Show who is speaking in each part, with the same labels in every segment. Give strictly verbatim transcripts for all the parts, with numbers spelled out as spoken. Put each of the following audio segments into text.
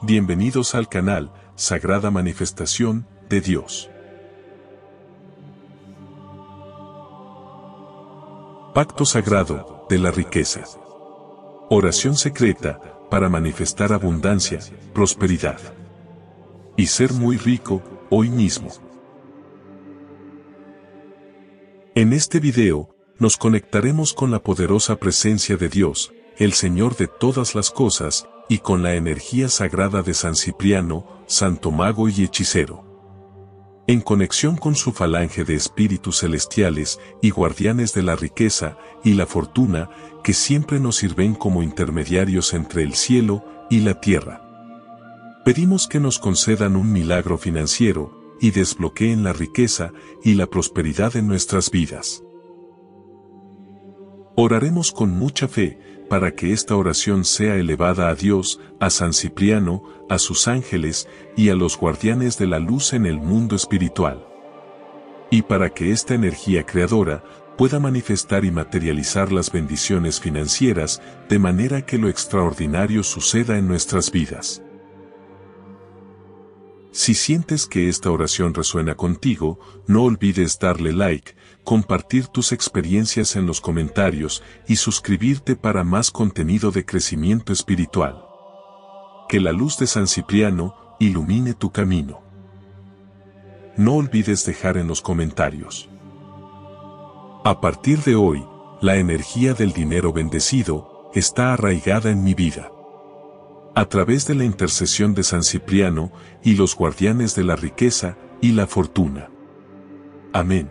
Speaker 1: Bienvenidos al canal Sagrada Manifestación de Dios. Pacto Sagrado de la Riqueza. Oración secreta para manifestar abundancia, prosperidad y ser muy rico hoy mismo. En este video, nos conectaremos con la poderosa presencia de Dios, el Señor de todas las cosas, y con la energía sagrada de San Cipriano, santo mago y hechicero. En conexión con su falange de espíritus celestiales y guardianes de la riqueza y la fortuna, que siempre nos sirven como intermediarios entre el cielo y la tierra. Pedimos que nos concedan un milagro financiero y desbloqueen la riqueza y la prosperidad en nuestras vidas. Oraremos con mucha fe, para que esta oración sea elevada a Dios, a San Cipriano, a sus ángeles y a los guardianes de la luz en el mundo espiritual. Y para que esta energía creadora pueda manifestar y materializar las bendiciones financieras, de manera que lo extraordinario suceda en nuestras vidas. Si sientes que esta oración resuena contigo, no olvides darle like, compartir tus experiencias en los comentarios y suscribirte para más contenido de crecimiento espiritual. Que la luz de San Cipriano ilumine tu camino. No olvides dejar en los comentarios: a partir de hoy, la energía del dinero bendecido está arraigada en mi vida. A través de la intercesión de San Cipriano y los guardianes de la riqueza y la fortuna. Amén.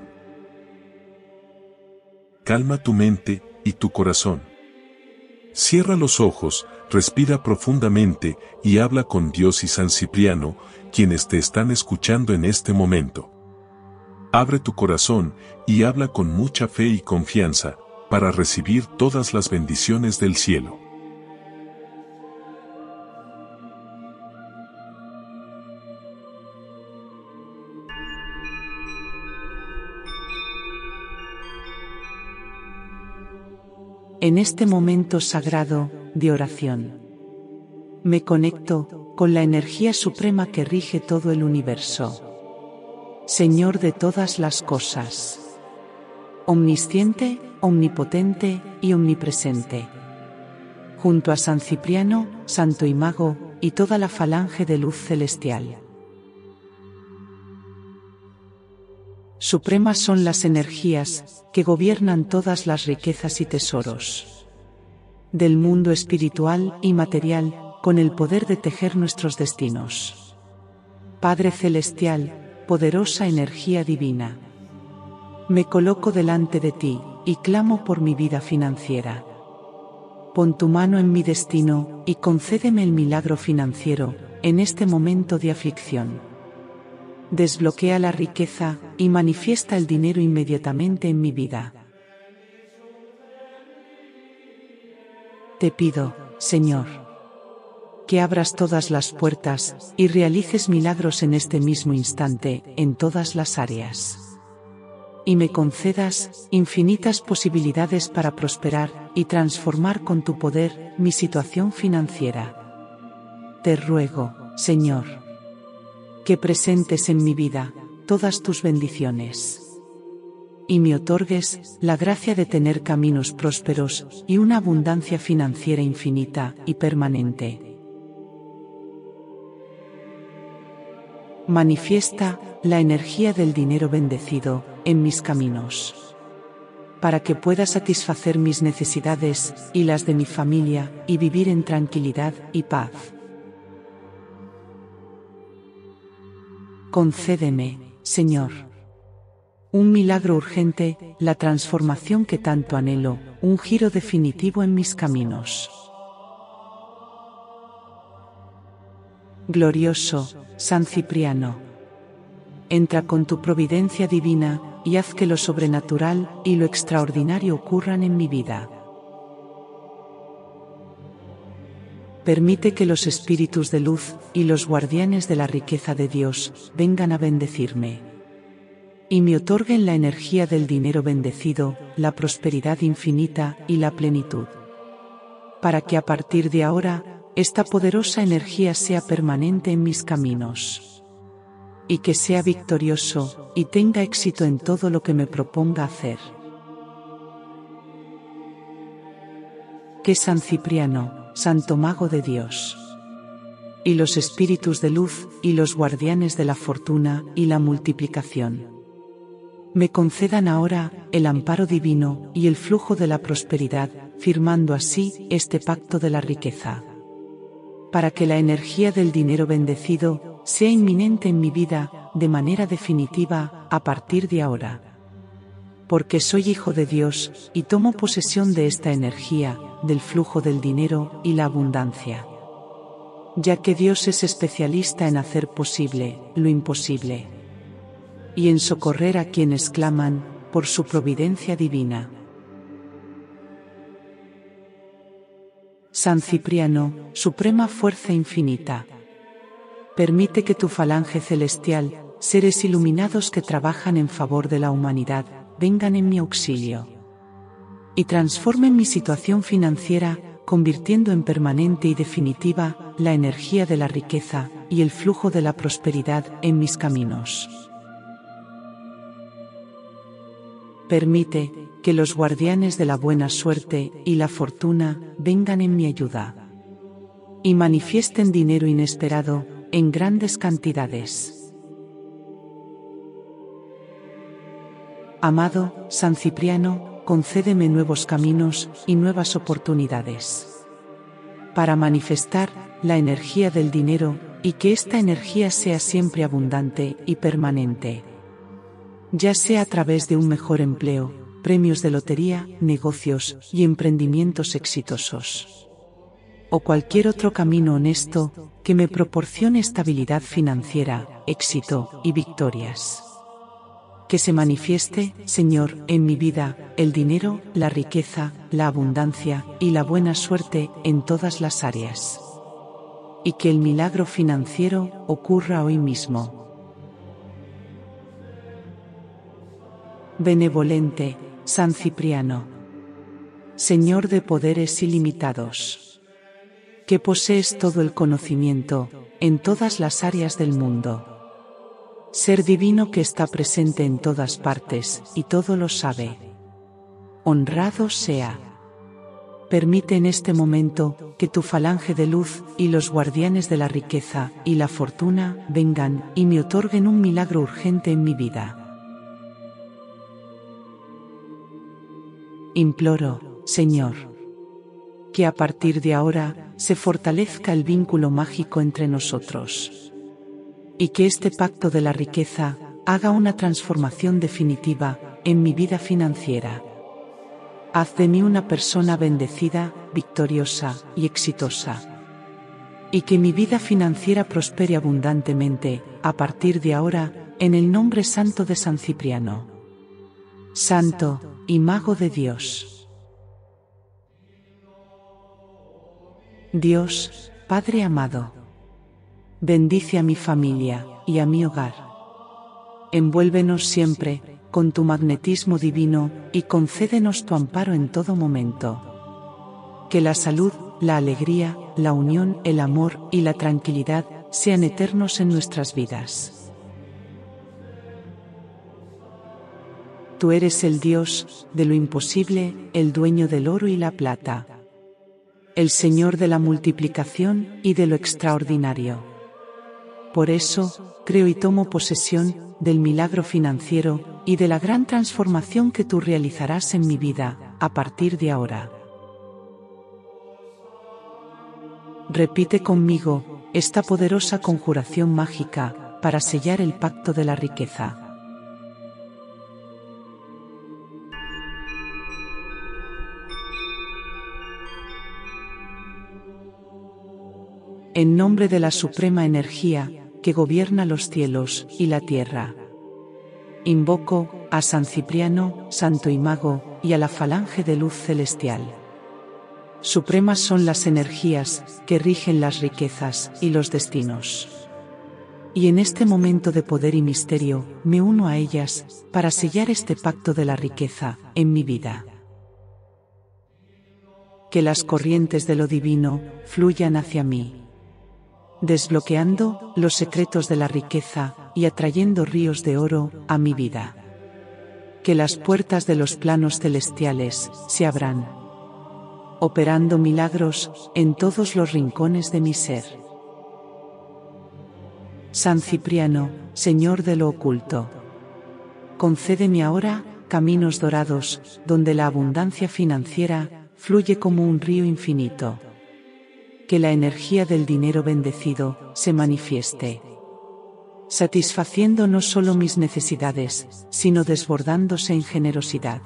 Speaker 1: Calma tu mente y tu corazón. Cierra los ojos, respira profundamente y habla con Dios y San Cipriano, quienes te están escuchando en este momento. Abre tu corazón y habla con mucha fe y confianza, para recibir todas las bendiciones del cielo.
Speaker 2: En este momento sagrado de oración, me conecto con la energía suprema que rige todo el universo. Señor de todas las cosas, omnisciente, omnipotente y omnipresente. Junto a San Cipriano, santo y mago, y toda la falange de luz celestial. Supremas son las energías que gobiernan todas las riquezas y tesoros del mundo espiritual y material, con el poder de tejer nuestros destinos. Padre Celestial, poderosa energía divina, me coloco delante de ti y clamo por mi vida financiera. Pon tu mano en mi destino y concédeme el milagro financiero en este momento de aflicción. Desbloquea la riqueza y manifiesta el dinero inmediatamente en mi vida. Te pido, Señor, que abras todas las puertas y realices milagros en este mismo instante, en todas las áreas. Y me concedas infinitas posibilidades para prosperar y transformar con tu poder mi situación financiera. Te ruego, Señor, que presentes en mi vida todas tus bendiciones y me otorgues la gracia de tener caminos prósperos y una abundancia financiera infinita y permanente. Manifiesta la energía del dinero bendecido en mis caminos, para que pueda satisfacer mis necesidades y las de mi familia y vivir en tranquilidad y paz. Concédeme, Señor, un milagro urgente, la transformación que tanto anhelo, un giro definitivo en mis caminos. Glorioso San Cipriano, entra con tu providencia divina y haz que lo sobrenatural y lo extraordinario ocurran en mi vida. Permite que los espíritus de luz y los guardianes de la riqueza de Dios vengan a bendecirme y me otorguen la energía del dinero bendecido, la prosperidad infinita y la plenitud, para que a partir de ahora esta poderosa energía sea permanente en mis caminos. Y que sea victorioso, y tenga éxito en todo lo que me proponga hacer. Que San Cipriano, Santo Mago de Dios, y los espíritus de luz, y los guardianes de la fortuna y la multiplicación, me concedan ahora el amparo divino y el flujo de la prosperidad, firmando así este pacto de la riqueza. Para que la energía del dinero bendecido sea inminente en mi vida, de manera definitiva, a partir de ahora. Porque soy hijo de Dios, y tomo posesión de esta energía, del flujo del dinero y la abundancia. Ya que Dios es especialista en hacer posible lo imposible, y en socorrer a quienes claman por su providencia divina. San Cipriano, suprema fuerza infinita, permite que tu falange celestial, seres iluminados que trabajan en favor de la humanidad, vengan en mi auxilio y transformen mi situación financiera, convirtiendo en permanente y definitiva la energía de la riqueza y el flujo de la prosperidad en mis caminos. Permite que los guardianes de la buena suerte y la fortuna vengan en mi ayuda y manifiesten dinero inesperado en grandes cantidades. Amado San Cipriano, concédeme nuevos caminos y nuevas oportunidades para manifestar la energía del dinero y que esta energía sea siempre abundante y permanente, ya sea a través de un mejor empleo, premios de lotería, negocios y emprendimientos exitosos, o cualquier otro camino honesto que me proporcione estabilidad financiera, éxito y victorias. Que se manifieste, Señor, en mi vida, el dinero, la riqueza, la abundancia y la buena suerte en todas las áreas. Y que el milagro financiero ocurra hoy mismo. Benevolente San Cipriano, Señor de poderes ilimitados, que posees todo el conocimiento en todas las áreas del mundo, ser divino que está presente en todas partes y todo lo sabe. Honrado sea. Permite en este momento que tu falange de luz y los guardianes de la riqueza y la fortuna vengan y me otorguen un milagro urgente en mi vida. Imploro, Señor, que a partir de ahora se fortalezca el vínculo mágico entre nosotros, y que este pacto de la riqueza haga una transformación definitiva en mi vida financiera. Haz de mí una persona bendecida, victoriosa y exitosa, y que mi vida financiera prospere abundantemente a partir de ahora, en el nombre santo de San Cipriano, Santo y Mago de Dios. Dios, Padre amado, bendice a mi familia y a mi hogar. Envuélvenos siempre con tu magnetismo divino y concédenos tu amparo en todo momento. Que la salud, la alegría, la unión, el amor y la tranquilidad sean eternos en nuestras vidas. Tú eres el Dios de lo imposible, el dueño del oro y la plata, el Señor de la multiplicación y de lo extraordinario. Por eso, creo y tomo posesión del milagro financiero y de la gran transformación que tú realizarás en mi vida, a partir de ahora. Repite conmigo esta poderosa conjuración mágica para sellar el pacto de la riqueza. En nombre de la suprema energía que gobierna los cielos y la tierra, invoco a San Cipriano, Santo y Mago, y a la falange de luz celestial. Supremas son las energías que rigen las riquezas y los destinos. Y en este momento de poder y misterio, me uno a ellas para sellar este pacto de la riqueza en mi vida. Que las corrientes de lo divino fluyan hacia mí, desbloqueando los secretos de la riqueza y atrayendo ríos de oro a mi vida. Que las puertas de los planos celestiales se abran, operando milagros en todos los rincones de mi ser. San Cipriano, Señor de lo oculto, concédeme ahora caminos dorados, donde la abundancia financiera fluye como un río infinito. Que la energía del dinero bendecido se manifieste, satisfaciendo no solo mis necesidades, sino desbordándose en generosidad.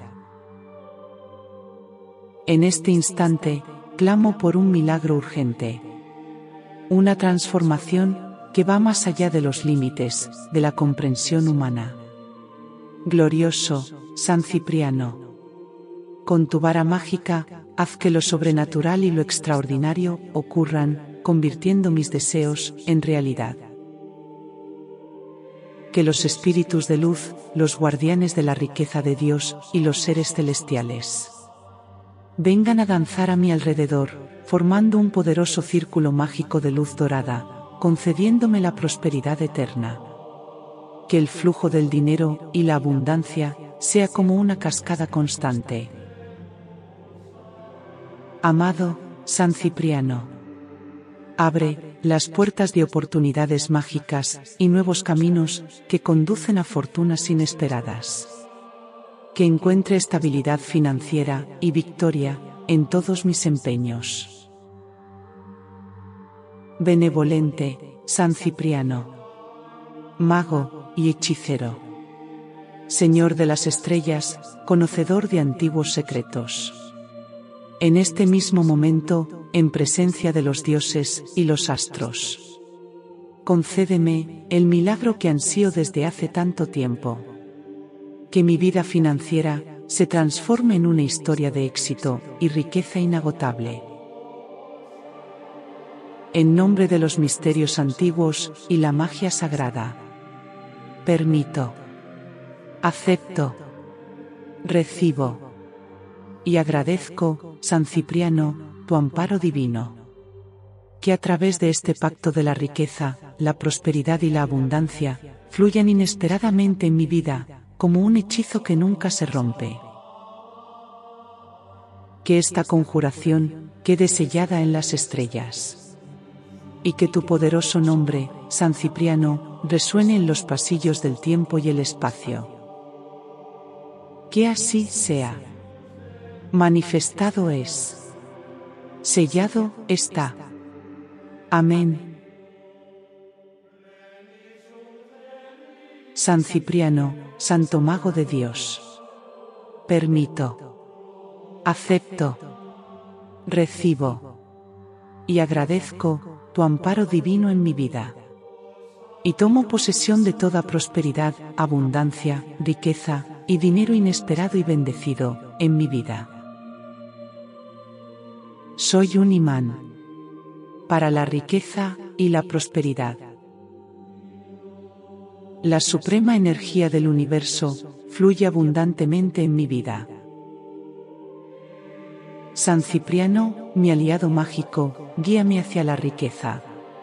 Speaker 2: En este instante, clamo por un milagro urgente. Una transformación que va más allá de los límites de la comprensión humana. Glorioso San Cipriano, con tu vara mágica, haz que lo sobrenatural y lo extraordinario ocurran, convirtiendo mis deseos en realidad. Que los espíritus de luz, los guardianes de la riqueza de Dios y los seres celestiales vengan a danzar a mi alrededor, formando un poderoso círculo mágico de luz dorada, concediéndome la prosperidad eterna. Que el flujo del dinero y la abundancia sea como una cascada constante. Amado San Cipriano, abre las puertas de oportunidades mágicas y nuevos caminos que conducen a fortunas inesperadas. Que encuentre estabilidad financiera y victoria en todos mis empeños. Benevolente San Cipriano, mago y hechicero, Señor de las estrellas, conocedor de antiguos secretos. En este mismo momento, en presencia de los dioses y los astros, concédeme el milagro que ansío desde hace tanto tiempo. Que mi vida financiera se transforme en una historia de éxito y riqueza inagotable. En nombre de los misterios antiguos y la magia sagrada, permito, acepto, recibo y agradezco, San Cipriano, tu amparo divino. Que a través de este pacto de la riqueza, la prosperidad y la abundancia fluyan inesperadamente en mi vida, como un hechizo que nunca se rompe. Que esta conjuración quede sellada en las estrellas. Y que tu poderoso nombre, San Cipriano, resuene en los pasillos del tiempo y el espacio. Que así sea. Manifestado es. Sellado está. Amén. San Cipriano, Santo Mago de Dios, permito, acepto, recibo y agradezco tu amparo divino en mi vida. Y tomo posesión de toda prosperidad, abundancia, riqueza y dinero inesperado y bendecido en mi vida. Soy un imán para la riqueza y la prosperidad. La suprema energía del universo fluye abundantemente en mi vida. San Cipriano, mi aliado mágico, guíame hacia la riqueza.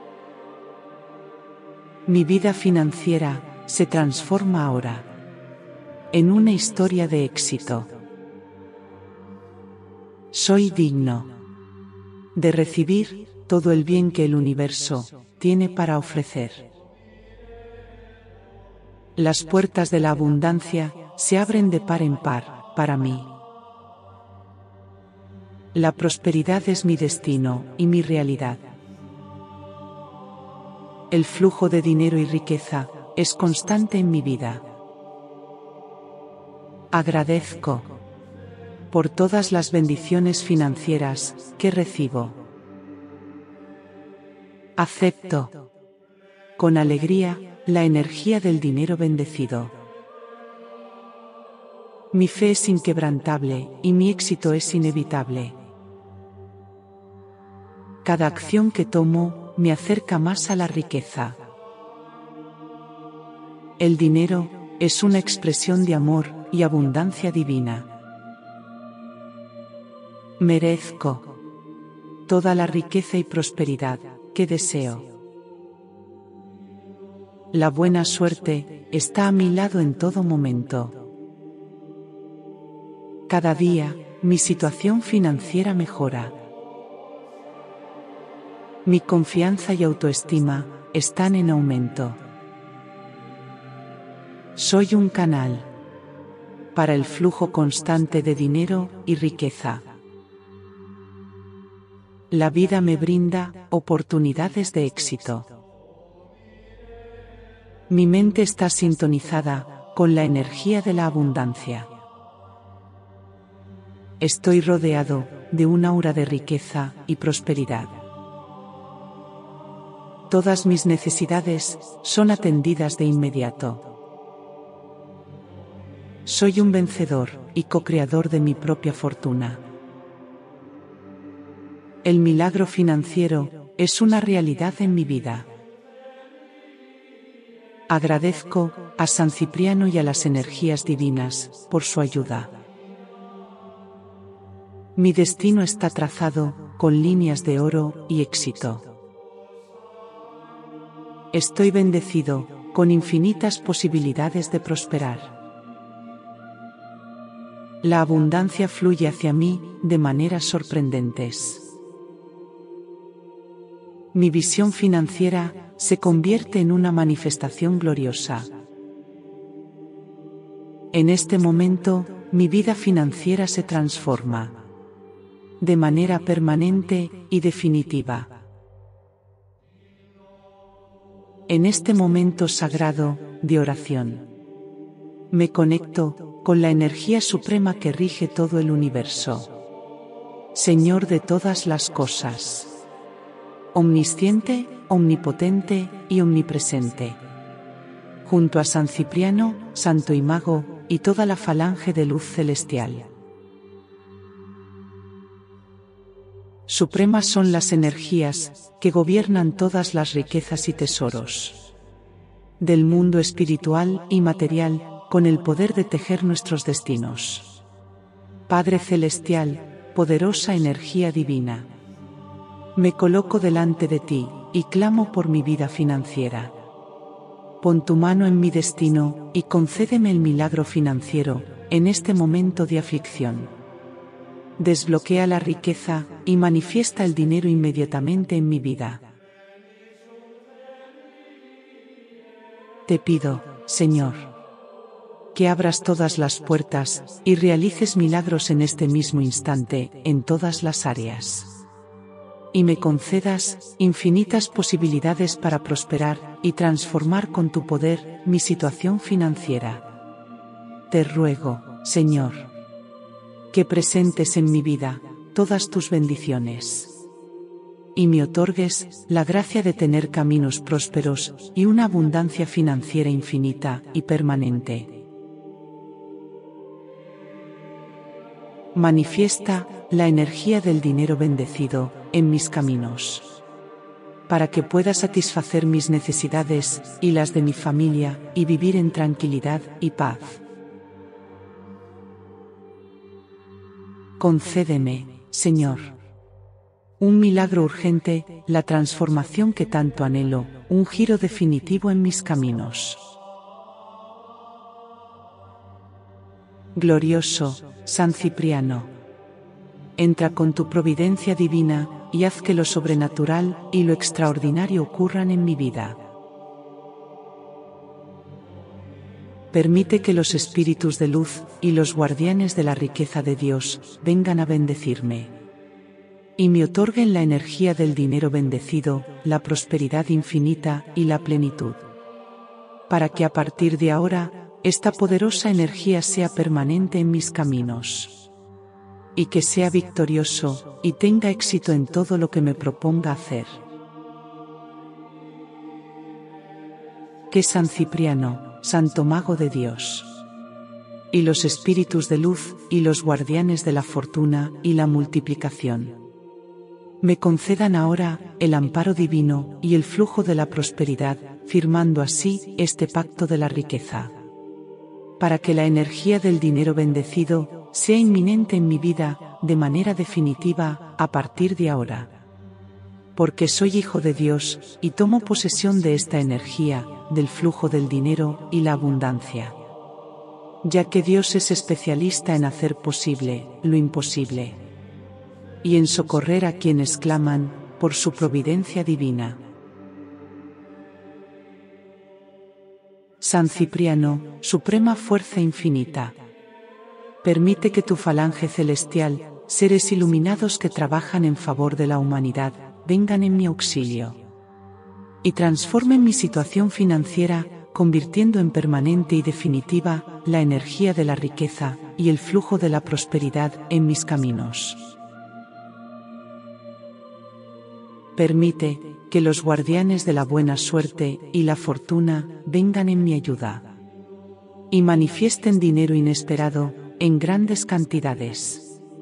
Speaker 2: Mi vida financiera se transforma ahora en una historia de éxito. Soy digno de recibir todo el bien que el universo tiene para ofrecer. Las puertas de la abundancia se abren de par en par para mí. La prosperidad es mi destino y mi realidad. El flujo de dinero y riqueza es constante en mi vida. Agradezco por todas las bendiciones financieras que recibo. Acepto con alegría la energía del dinero bendecido. Mi fe es inquebrantable y mi éxito es inevitable. Cada acción que tomo me acerca más a la riqueza. El dinero es una expresión de amor y abundancia divina. Merezco toda la riqueza y prosperidad que deseo. La buena suerte está a mi lado en todo momento. Cada día, mi situación financiera mejora. Mi confianza y autoestima están en aumento. Soy un canal para el flujo constante de dinero y riqueza. La vida me brinda oportunidades de éxito. Mi mente está sintonizada con la energía de la abundancia. Estoy rodeado de un aura de riqueza y prosperidad. Todas mis necesidades son atendidas de inmediato. Soy un vencedor y co-creador de mi propia fortuna. El milagro financiero es una realidad en mi vida. Agradezco a San Cipriano y a las energías divinas por su ayuda. Mi destino está trazado con líneas de oro y éxito. Estoy bendecido con infinitas posibilidades de prosperar. La abundancia fluye hacia mí de maneras sorprendentes. Mi visión financiera se convierte en una manifestación gloriosa. En este momento, mi vida financiera se transforma de manera permanente y definitiva. En este momento sagrado de oración, me conecto con la energía suprema que rige todo el universo. Señor de todas las cosas, omnisciente, omnipotente y omnipresente. Junto a San Cipriano, Santo Imago, y toda la falange de luz celestial. Supremas son las energías que gobiernan todas las riquezas y tesoros del mundo espiritual y material, con el poder de tejer nuestros destinos. Padre Celestial, poderosa energía divina, me coloco delante de ti y clamo por mi vida financiera. Pon tu mano en mi destino y concédeme el milagro financiero en este momento de aflicción. Desbloquea la riqueza y manifiesta el dinero inmediatamente en mi vida. Te pido, Señor, que abras todas las puertas y realices milagros en este mismo instante, en todas las áreas. Y me concedas infinitas posibilidades para prosperar y transformar con tu poder mi situación financiera. Te ruego, Señor, que presentes en mi vida todas tus bendiciones y me otorgues la gracia de tener caminos prósperos y una abundancia financiera infinita y permanente. Manifiesta la energía del dinero bendecido en mis caminos, para que pueda satisfacer mis necesidades y las de mi familia y vivir en tranquilidad y paz. Concédeme, Señor, un milagro urgente, la transformación que tanto anhelo, un giro definitivo en mis caminos. Glorioso San Cipriano, entra con tu providencia divina y haz que lo sobrenatural y lo extraordinario ocurran en mi vida. Permite que los espíritus de luz y los guardianes de la riqueza de Dios vengan a bendecirme y me otorguen la energía del dinero bendecido, la prosperidad infinita y la plenitud, para que a partir de ahora esta poderosa energía sea permanente en mis caminos y que sea victorioso y tenga éxito en todo lo que me proponga hacer. Que San Cipriano, Santo Mago de Dios, y los espíritus de luz y los guardianes de la fortuna y la multiplicación, me concedan ahora el amparo divino y el flujo de la prosperidad, firmando así este pacto de la riqueza, para que la energía del dinero bendecido sea inminente en mi vida de manera definitiva, a partir de ahora. Porque soy hijo de Dios, y tomo posesión de esta energía, del flujo del dinero y la abundancia. Ya que Dios es especialista en hacer posible lo imposible, y en socorrer a quienes claman por su providencia divina. San Cipriano, suprema fuerza infinita, permite que tu falange celestial, seres iluminados que trabajan en favor de la humanidad, vengan en mi auxilio y transformen mi situación financiera, convirtiendo en permanente y definitiva la energía de la riqueza y el flujo de la prosperidad en mis caminos. Permite que los guardianes de la buena suerte y la fortuna vengan en mi ayuda y manifiesten dinero inesperado en grandes cantidades.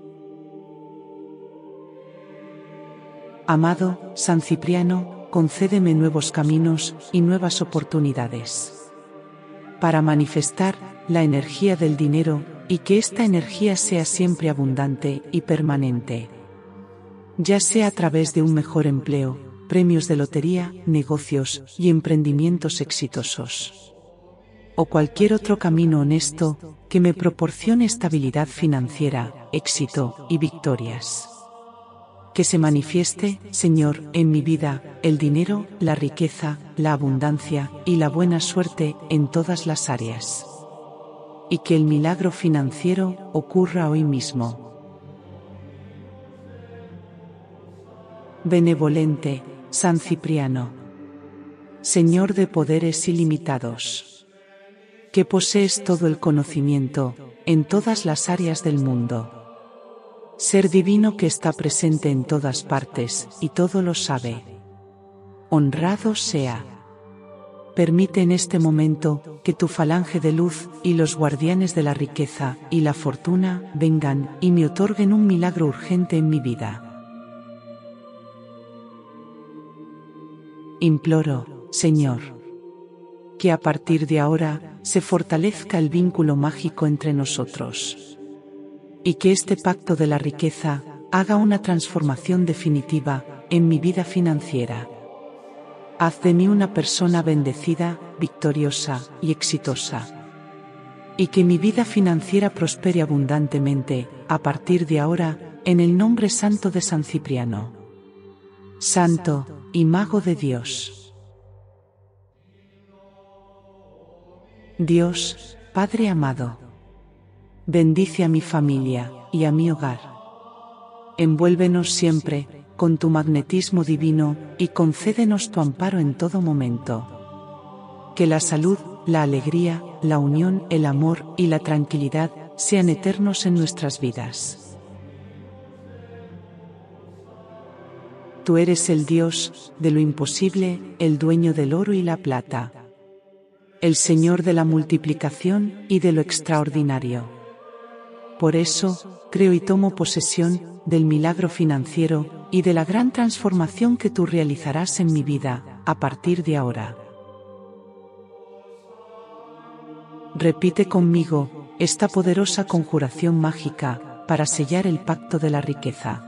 Speaker 2: Amado San Cipriano, concédeme nuevos caminos y nuevas oportunidades para manifestar la energía del dinero y que esta energía sea siempre abundante y permanente, ya sea a través de un mejor empleo, premios de lotería, negocios y emprendimientos exitosos, o cualquier otro camino honesto que me proporcione estabilidad financiera, éxito y victorias. Que se manifieste, Señor, en mi vida, el dinero, la riqueza, la abundancia y la buena suerte en todas las áreas. Y que el milagro financiero ocurra hoy mismo. Benevolente San Cipriano, Señor de poderes ilimitados, que posees todo el conocimiento en todas las áreas del mundo. Ser divino que está presente en todas partes y todo lo sabe. Honrado sea. Permite en este momento que tu falange de luz y los guardianes de la riqueza y la fortuna vengan y me otorguen un milagro urgente en mi vida. Imploro, Señor, que a partir de ahora se fortalezca el vínculo mágico entre nosotros. Y que este pacto de la riqueza haga una transformación definitiva en mi vida financiera. Haz de mí una persona bendecida, victoriosa y exitosa. Y que mi vida financiera prospere abundantemente, a partir de ahora, en el nombre santo de San Cipriano, Santo y Mago de Dios. Dios, Padre amado, bendice a mi familia y a mi hogar. Envuélvenos siempre con tu magnetismo divino y concédenos tu amparo en todo momento. Que la salud, la alegría, la unión, el amor y la tranquilidad sean eternos en nuestras vidas. Tú eres el Dios de lo imposible, el dueño del oro y la plata, el Señor de la multiplicación y de lo extraordinario. Por eso, creo y tomo posesión del milagro financiero y de la gran transformación que tú realizarás en mi vida, a partir de ahora. Repite conmigo esta poderosa conjuración mágica para sellar el pacto de la riqueza.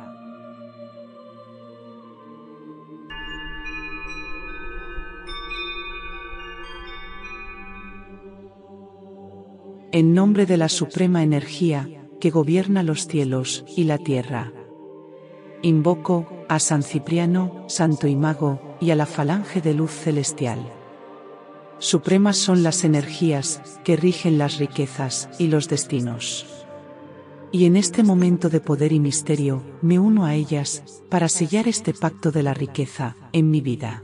Speaker 2: En nombre de la suprema energía que gobierna los cielos y la tierra, invoco a San Cipriano, Santo y Mago, y a la falange de luz celestial. Supremas son las energías que rigen las riquezas y los destinos. Y en este momento de poder y misterio, me uno a ellas para sellar este pacto de la riqueza en mi vida.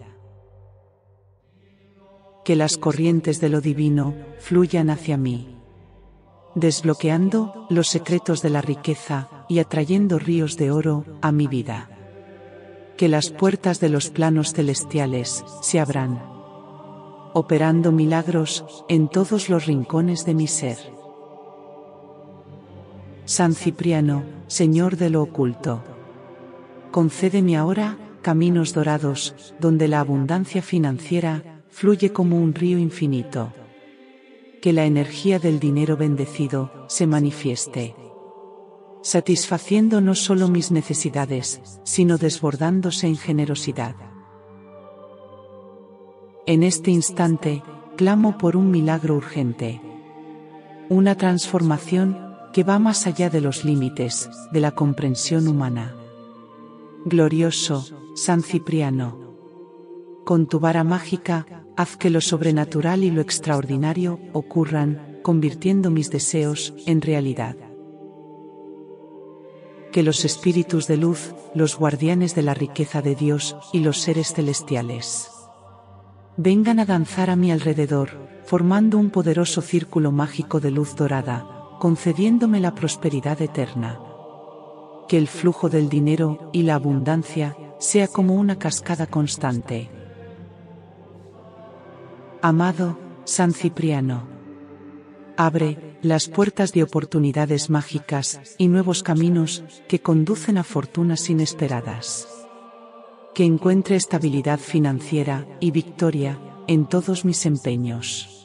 Speaker 2: Que las corrientes de lo divino fluyan hacia mí, desbloqueando los secretos de la riqueza y atrayendo ríos de oro a mi vida. Que las puertas de los planos celestiales se abran, operando milagros en todos los rincones de mi ser. San Cipriano, Señor de lo oculto, concédeme ahora caminos dorados donde la abundancia financiera fluye como un río infinito. Que la energía del dinero bendecido se manifieste. satisfaciendo no solo mis necesidades, sino desbordándose en generosidad. En este instante, clamo por un milagro urgente. Una transformación que va más allá de los límites de la comprensión humana. Glorioso San Cipriano, con tu vara mágica, haz que lo sobrenatural y lo extraordinario ocurran, convirtiendo mis deseos en realidad. Que los espíritus de luz, los guardianes de la riqueza de Dios y los seres celestiales, vengan a danzar a mi alrededor, formando un poderoso círculo mágico de luz dorada, concediéndome la prosperidad eterna. Que el flujo del dinero y la abundancia sea como una cascada constante. Amado San Cipriano, abre las puertas de oportunidades mágicas y nuevos caminos que conducen a fortunas inesperadas. Que encuentre estabilidad financiera y victoria en todos mis empeños.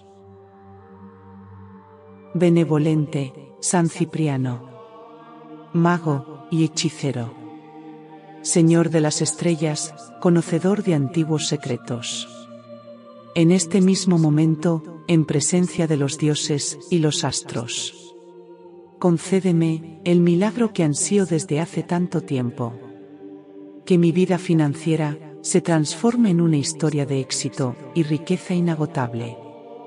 Speaker 2: Benevolente San Cipriano, mago y hechicero, Señor de las estrellas, conocedor de antiguos secretos. En este mismo momento, en presencia de los dioses y los astros, concédeme el milagro que ansío desde hace tanto tiempo. Que mi vida financiera se transforme en una historia de éxito y riqueza inagotable.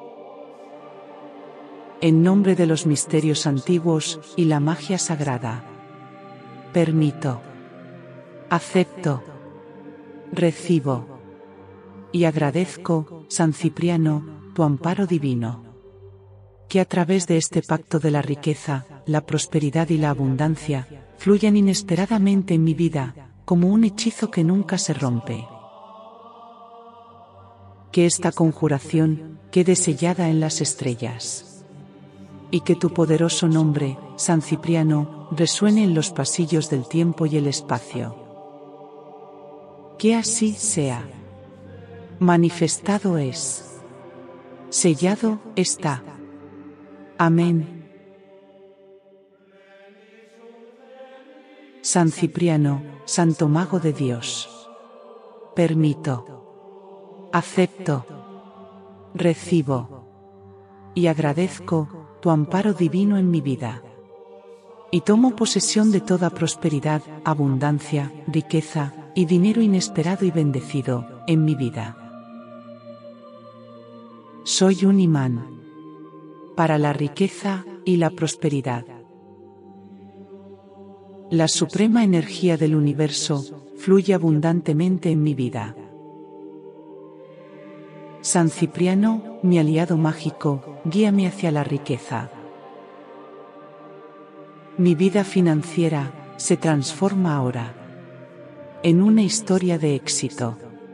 Speaker 2: En nombre de los misterios antiguos y la magia sagrada, permito, acepto, recibo y agradezco, San Cipriano, tu amparo divino. Que a través de este pacto de la riqueza, la prosperidad y la abundancia, fluyan inesperadamente en mi vida, como un hechizo que nunca se rompe. Que esta conjuración quede sellada en las estrellas. Y que tu poderoso nombre, San Cipriano, resuene en los pasillos del tiempo y el espacio. Que así sea. Manifestado es. Sellado está. Amén. San Cipriano, Santo Mago de Dios. Permito, acepto, recibo y agradezco tu amparo divino en mi vida. Y tomo posesión de toda prosperidad, abundancia, riqueza y dinero inesperado y bendecido en mi vida. Soy un imán para la riqueza y la prosperidad. La suprema energía del universo fluye abundantemente en mi vida. San Cipriano, mi aliado mágico, guíame hacia la riqueza. Mi vida financiera se transforma ahora en una historia de éxito.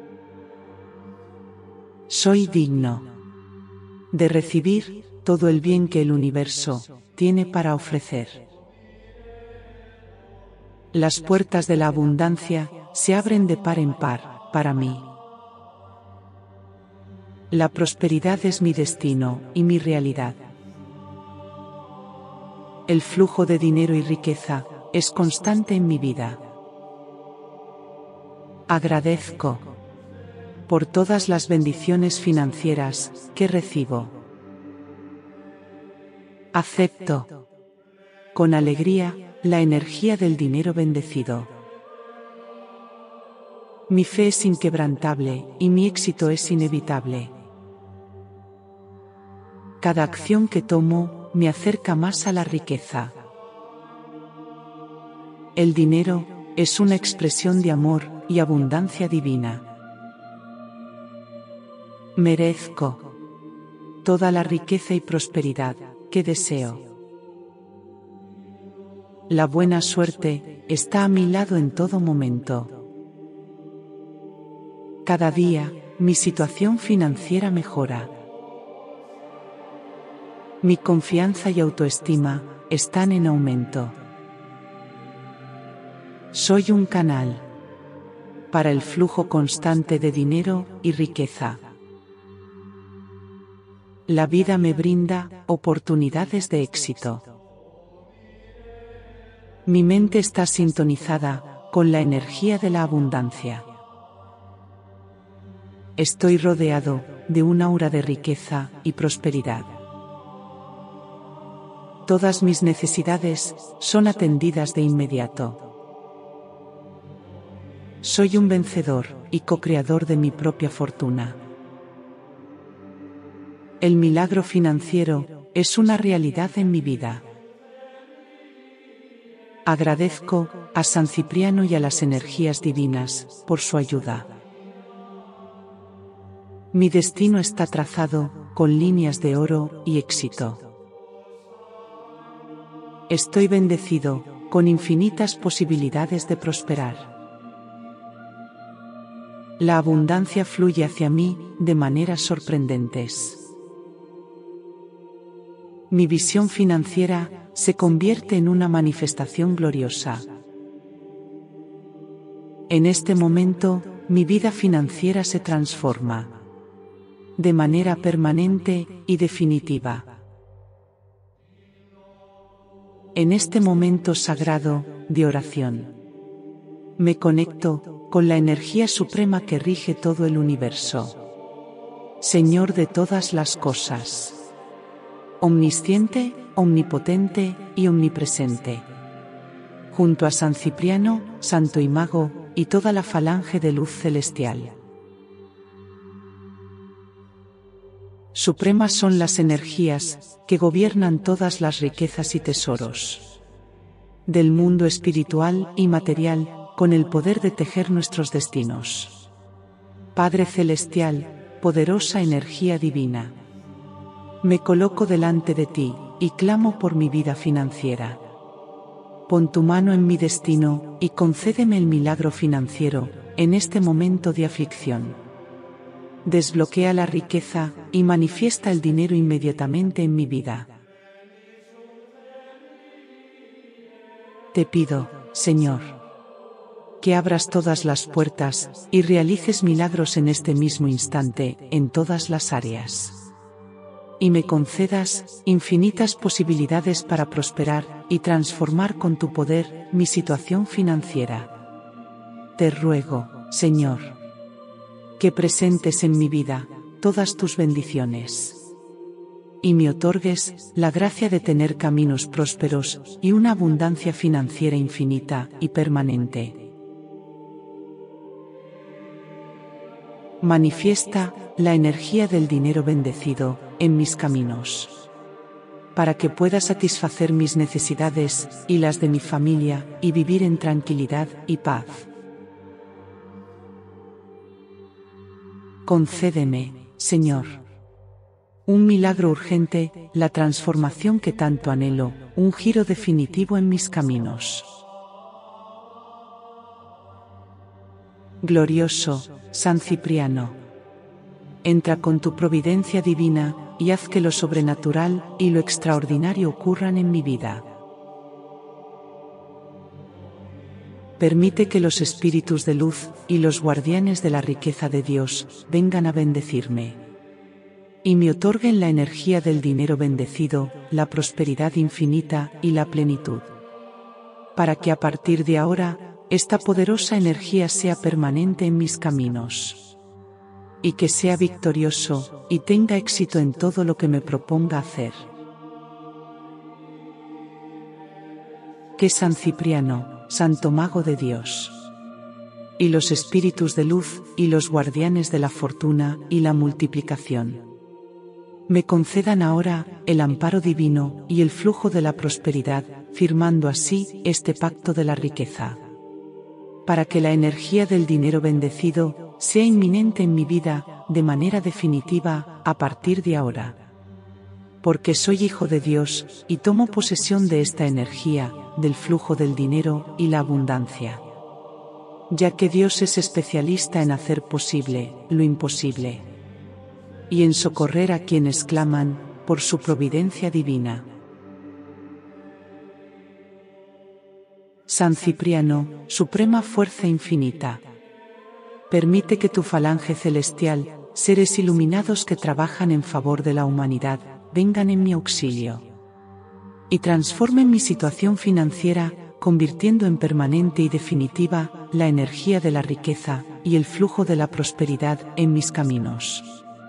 Speaker 2: Soy digno de recibir todo el bien que el universo tiene para ofrecer. Las puertas de la abundancia se abren de par en par para mí. La prosperidad es mi destino y mi realidad. El flujo de dinero y riqueza es constante en mi vida. Agradezco por todas las bendiciones financieras que recibo. Acepto con alegría la energía del dinero bendecido. Mi fe es inquebrantable y mi éxito es inevitable. Cada acción que tomo me acerca más a la riqueza. El dinero es una expresión de amor y abundancia divina. Merezco toda la riqueza y prosperidad que deseo. La buena suerte está a mi lado en todo momento. Cada día, mi situación financiera mejora. Mi confianza y autoestima están en aumento. Soy un canal para el flujo constante de dinero y riqueza. La vida me brinda oportunidades de éxito. Mi mente está sintonizada con la energía de la abundancia. Estoy rodeado de un aura de riqueza y prosperidad. Todas mis necesidades son atendidas de inmediato. Soy un vencedor y co-creador de mi propia fortuna. El milagro financiero es una realidad en mi vida. Agradezco a San Cipriano y a las energías divinas por su ayuda. Mi destino está trazado con líneas de oro y éxito. Estoy bendecido con infinitas posibilidades de prosperar. La abundancia fluye hacia mí de maneras sorprendentes. Mi visión financiera se convierte en una manifestación gloriosa. En este momento, mi vida financiera se transforma de manera permanente y definitiva. En este momento sagrado de oración, me conecto con la energía suprema que rige todo el universo. Señor de todas las cosas, omnisciente, omnipotente y omnipresente. Junto a San Cipriano, Santo Imago y toda la falange de luz celestial. Supremas son las energías que gobiernan todas las riquezas y tesoros del mundo espiritual y material, con el poder de tejer nuestros destinos. Padre Celestial, poderosa energía divina, me coloco delante de ti y clamo por mi vida financiera. Pon tu mano en mi destino y concédeme el milagro financiero en este momento de aflicción. Desbloquea la riqueza y manifiesta el dinero inmediatamente en mi vida. Te pido, Señor, que abras todas las puertas y realices milagros en este mismo instante, en todas las áreas. Y me concedas infinitas posibilidades para prosperar y transformar con tu poder mi situación financiera. Te ruego, Señor, que presentes en mi vida todas tus bendiciones y me otorgues la gracia de tener caminos prósperos y una abundancia financiera infinita y permanente. Manifiesta la energía del dinero bendecido en mis caminos, para que pueda satisfacer mis necesidades y las de mi familia y vivir en tranquilidad y paz. Concédeme, Señor, un milagro urgente, la transformación que tanto anhelo, un giro definitivo en mis caminos. Glorioso San Cipriano, entra con tu providencia divina y haz que lo sobrenatural y lo extraordinario ocurran en mi vida. Permite que los espíritus de luz y los guardianes de la riqueza de Dios vengan a bendecirme y me otorguen la energía del dinero bendecido, la prosperidad infinita y la plenitud, para que a partir de ahora esta poderosa energía sea permanente en mis caminos y que sea victorioso y tenga éxito en todo lo que me proponga hacer. Que San Cipriano, Santo Mago de Dios, y los espíritus de luz y los guardianes de la fortuna y la multiplicación, me concedan ahora el amparo divino y el flujo de la prosperidad, firmando así este pacto de la riqueza, para que la energía del dinero bendecido sea inminente en mi vida de manera definitiva a partir de ahora. Porque soy hijo de Dios y tomo posesión de esta energía, del flujo del dinero y la abundancia. Ya que Dios es especialista en hacer posible lo imposible y en socorrer a quienes claman por su providencia divina. San Cipriano, suprema fuerza infinita, permite que tu falange celestial, seres iluminados que trabajan en favor de la humanidad, vengan en mi auxilio y transformen mi situación financiera convirtiendo en permanente y definitiva la energía de la riqueza y el flujo de la prosperidad en mis caminos.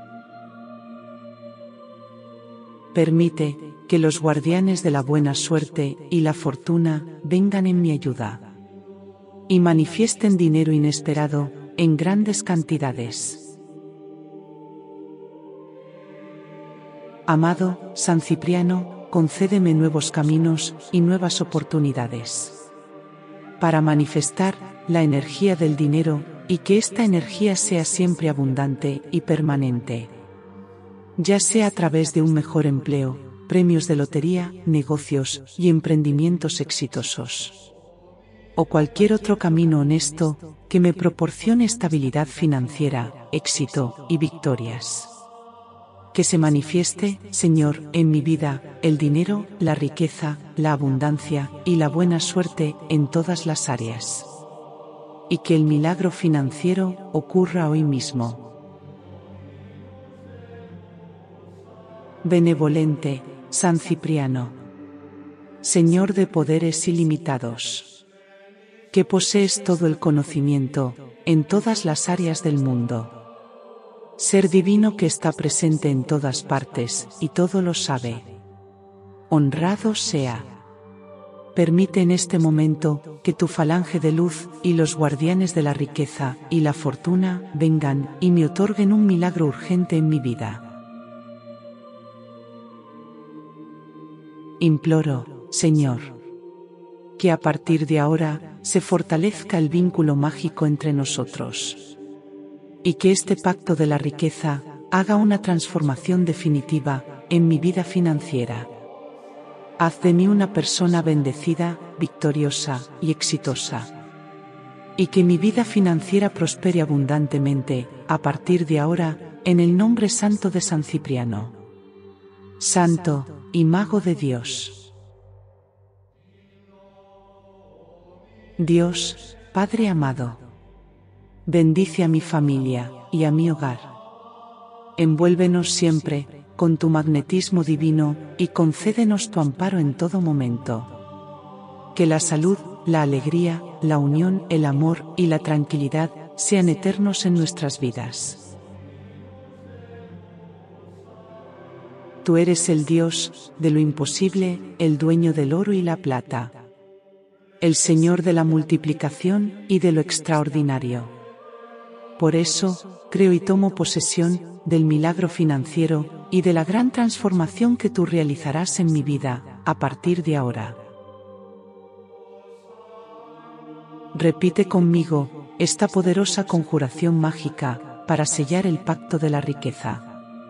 Speaker 2: Permite que los guardianes de la buena suerte y la fortuna vengan en mi ayuda y manifiesten dinero inesperado en grandes cantidades. Amado San Cipriano, concédeme nuevos caminos y nuevas oportunidades para manifestar la energía del dinero y que esta energía sea siempre abundante y permanente, ya sea a través de un mejor empleo, premios de lotería, negocios y emprendimientos exitosos, o cualquier otro camino honesto que me proporcione estabilidad financiera, éxito y victorias. Que se manifieste, Señor, en mi vida, el dinero, la riqueza, la abundancia y la buena suerte en todas las áreas. Y que el milagro financiero ocurra hoy mismo. Benevolente San Cipriano, Señor de poderes ilimitados, que posees todo el conocimiento en todas las áreas del mundo. Ser divino que está presente en todas partes y todo lo sabe. Honrado sea. Permite en este momento que tu falange de luz y los guardianes de la riqueza y la fortuna vengan y me otorguen un milagro urgente en mi vida. Imploro, Señor, que a partir de ahora se fortalezca el vínculo mágico entre nosotros. Y que este pacto de la riqueza haga una transformación definitiva en mi vida financiera. Haz de mí una persona bendecida, victoriosa y exitosa. Y que mi vida financiera prospere abundantemente, a partir de ahora, en el nombre santo de San Cipriano. Santo y Mago de Dios. Dios, Padre amado, bendice a mi familia y a mi hogar. Envuélvenos siempre con tu magnetismo divino y concédenos tu amparo en todo momento. Que la salud, la alegría, la unión, el amor y la tranquilidad sean eternos en nuestras vidas. Tú eres el Dios de lo imposible, el dueño del oro y la plata, el Señor de la multiplicación y de lo extraordinario. Por eso, creo y tomo posesión del milagro financiero y de la gran transformación que tú realizarás en mi vida, a partir de ahora. Repite conmigo esta poderosa conjuración mágica para sellar el pacto de la riqueza.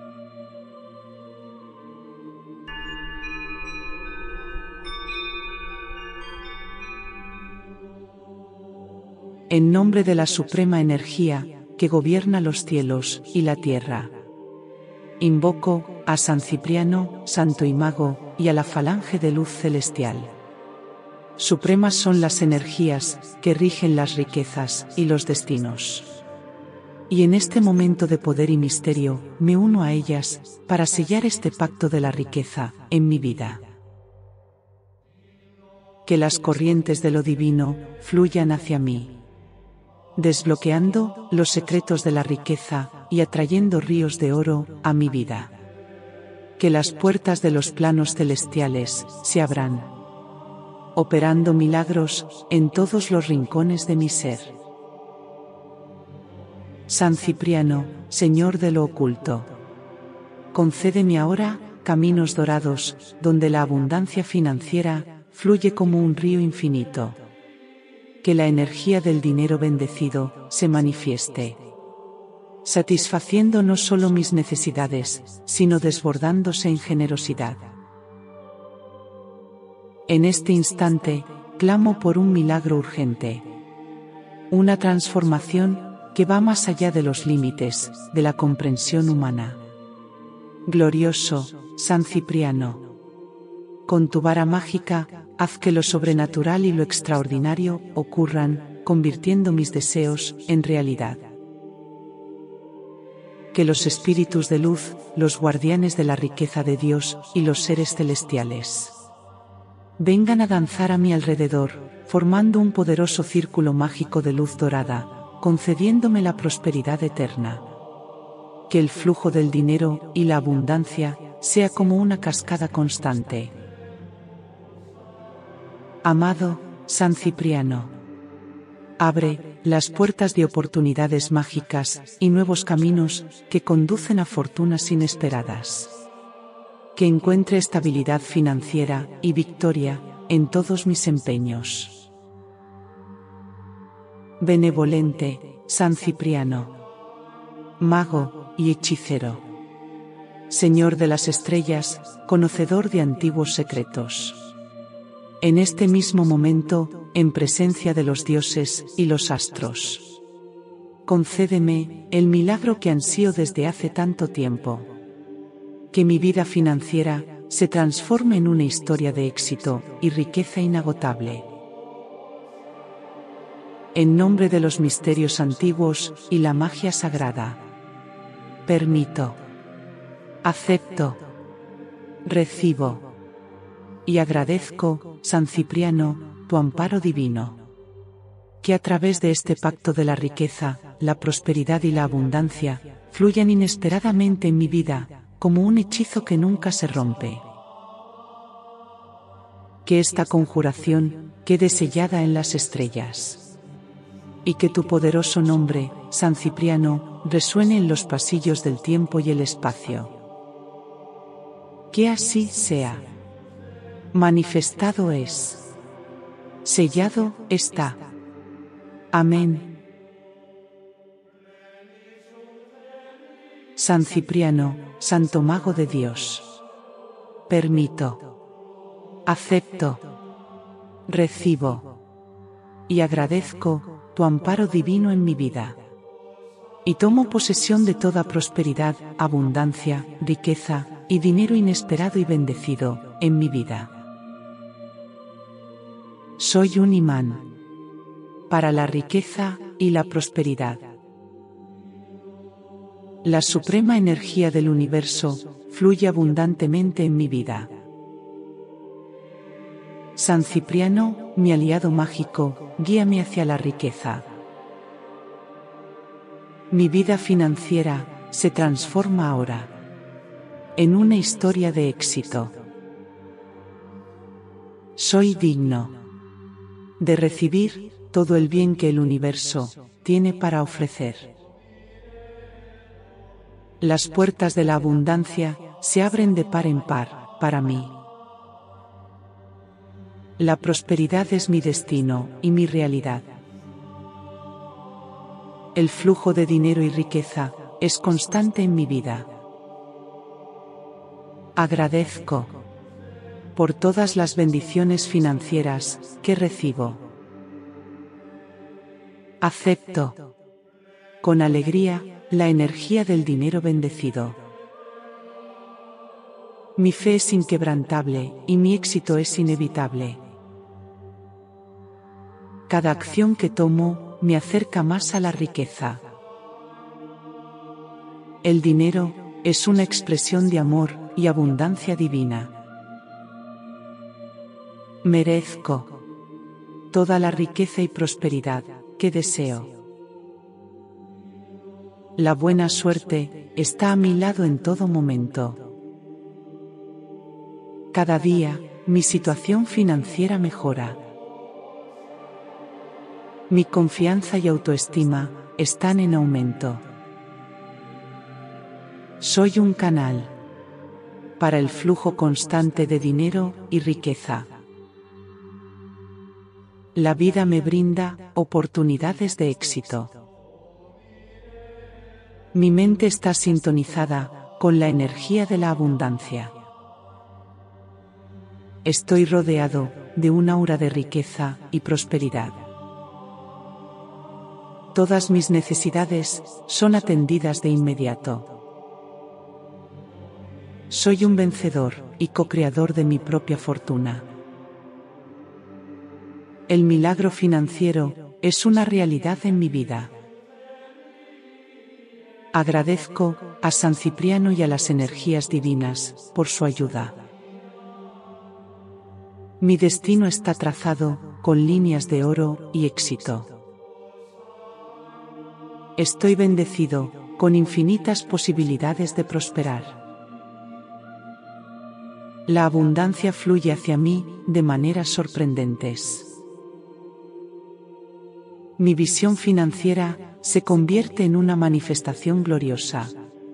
Speaker 2: En nombre de la suprema energía que gobierna los cielos y la tierra, invoco a San Cipriano, Santo y Mago, y a la falange de luz celestial. Supremas son las energías que rigen las riquezas y los destinos. Y en este momento de poder y misterio, me uno a ellas para sellar este pacto de la riqueza en mi vida. Que las corrientes de lo divino fluyan hacia mí, desbloqueando los secretos de la riqueza y atrayendo ríos de oro a mi vida. Que las puertas de los planos celestiales se abran, operando milagros en todos los rincones de mi ser. San Cipriano, Señor de lo oculto, concédeme ahora caminos dorados donde la abundancia financiera fluye como un río infinito. Que la energía del dinero bendecido se manifieste, satisfaciendo no solo mis necesidades, sino desbordándose en generosidad. En este instante, clamo por un milagro urgente, una transformación que va más allá de los límites de la comprensión humana. Glorioso San Cipriano, con tu vara mágica, haz que lo sobrenatural y lo extraordinario ocurran, convirtiendo mis deseos en realidad. Que los espíritus de luz, los guardianes de la riqueza de Dios y los seres celestiales, vengan a danzar a mi alrededor, formando un poderoso círculo mágico de luz dorada, concediéndome la prosperidad eterna. Que el flujo del dinero y la abundancia sea como una cascada constante. Amado San Cipriano, abre las puertas de oportunidades mágicas y nuevos caminos que conducen a fortunas inesperadas. Que encuentre estabilidad financiera y victoria en todos mis empeños. Benevolente San Cipriano, mago y hechicero, Señor de las estrellas, conocedor de antiguos secretos. En este mismo momento, en presencia de los dioses y los astros, concédeme el milagro que ansío desde hace tanto tiempo. Que mi vida financiera se transforme en una historia de éxito y riqueza inagotable. En nombre de los misterios antiguos y la magia sagrada, permito, acepto, recibo y agradezco, San Cipriano, tu amparo divino. Que a través de este pacto de la riqueza, la prosperidad y la abundancia, fluyan inesperadamente en mi vida, como un hechizo que nunca se rompe. Que esta conjuración quede sellada en las estrellas. Y que tu poderoso nombre, San Cipriano, resuene en los pasillos del tiempo y el espacio. Que así sea. Manifestado es. Sellado está. Amén. San Cipriano, Santo Mago de Dios. Permito, acepto, recibo y agradezco tu amparo divino en mi vida. Y tomo posesión de toda prosperidad, abundancia, riqueza y dinero inesperado y bendecido en mi vida. Soy un imán para la riqueza y la prosperidad. La suprema energía del universo fluye abundantemente en mi vida. San Cipriano, mi aliado mágico, guíame hacia la riqueza. Mi vida financiera se transforma ahora en una historia de éxito. Soy digno de recibir todo el bien que el universo tiene para ofrecer. Las puertas de la abundancia se abren de par en par para mí. La prosperidad es mi destino y mi realidad. El flujo de dinero y riqueza es constante en mi vida. Agradezco por todas las bendiciones financieras que recibo. Acepto con alegría la energía del dinero bendecido. Mi fe es inquebrantable y mi éxito es inevitable. Cada acción que tomo me acerca más a la riqueza. El dinero es una expresión de amor y abundancia divina. Merezco toda la riqueza y prosperidad que deseo. La buena suerte está a mi lado en todo momento. Cada día, mi situación financiera mejora. Mi confianza y autoestima están en aumento. Soy un canal para el flujo constante de dinero y riqueza. La vida me brinda oportunidades de éxito. Mi mente está sintonizada con la energía de la abundancia. Estoy rodeado de un aura de riqueza y prosperidad. Todas mis necesidades son atendidas de inmediato. Soy un vencedor y co-creador de mi propia fortuna. El milagro financiero es una realidad en mi vida. Agradezco a San Cipriano y a las energías divinas por su ayuda. Mi destino está trazado, con líneas de oro y éxito. Estoy bendecido, con infinitas posibilidades de prosperar. La abundancia fluye hacia mí, de maneras sorprendentes. Mi visión financiera se convierte en una manifestación gloriosa.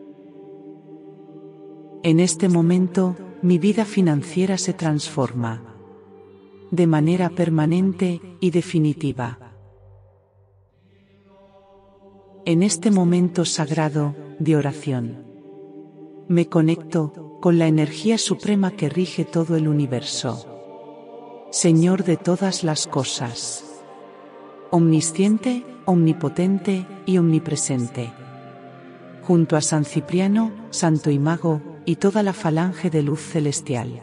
Speaker 2: En este momento, mi vida financiera se transforma de manera permanente y definitiva. En este momento sagrado de oración, me conecto con la energía suprema que rige todo el universo. Señor de todas las cosas, omnisciente, omnipotente y omnipresente. Junto a San Cipriano, Santo Imago, y toda la falange de luz celestial.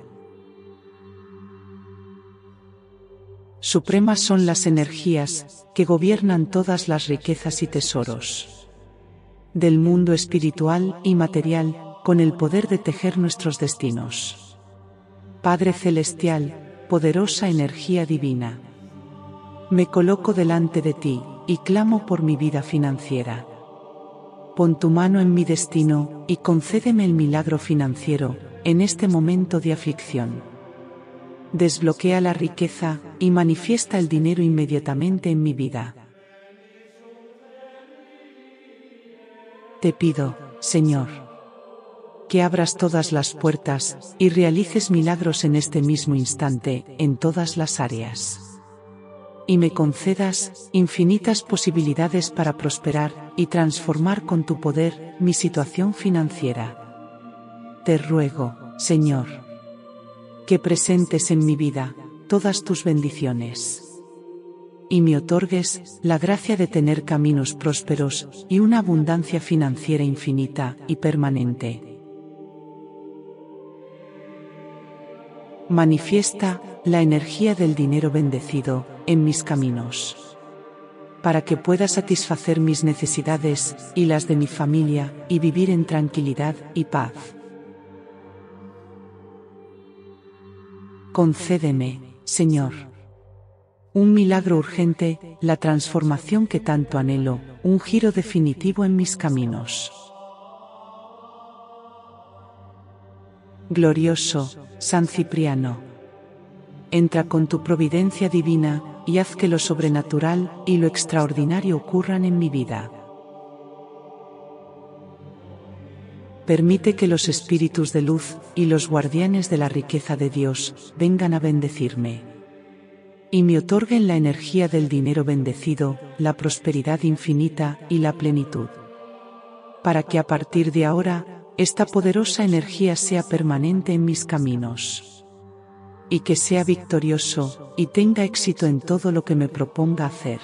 Speaker 2: Supremas son las energías que gobiernan todas las riquezas y tesoros del mundo espiritual y material, con el poder de tejer nuestros destinos. Padre Celestial, poderosa energía divina, me coloco delante de ti y clamo por mi vida financiera. Pon tu mano en mi destino y concédeme el milagro financiero en este momento de aflicción. Desbloquea la riqueza y manifiesta el dinero inmediatamente en mi vida. Te pido, Señor, que abras todas las puertas y realices milagros en este mismo instante, en todas las áreas. Y me concedas infinitas posibilidades para prosperar y transformar con tu poder mi situación financiera. Te ruego, Señor, que presentes en mi vida todas tus bendiciones y me otorgues la gracia de tener caminos prósperos y una abundancia financiera infinita y permanente. Manifiesta la energía del dinero bendecido en mis caminos, para que pueda satisfacer mis necesidades y las de mi familia y vivir en tranquilidad y paz. Concédeme, Señor, un milagro urgente, la transformación que tanto anhelo, un giro definitivo en mis caminos. Glorioso San Cipriano, entra con tu providencia divina y haz que lo sobrenatural y lo extraordinario ocurran en mi vida. Permite que los espíritus de luz y los guardianes de la riqueza de Dios vengan a bendecirme y me otorguen la energía del dinero bendecido, la prosperidad infinita y la plenitud, para que a partir de ahora esta poderosa energía sea permanente en mis caminos y que sea victorioso y tenga éxito en todo lo que me proponga hacer.